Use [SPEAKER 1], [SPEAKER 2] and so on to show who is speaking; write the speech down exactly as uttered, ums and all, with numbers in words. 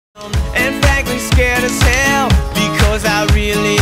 [SPEAKER 1] And frankly scared as hell, because I really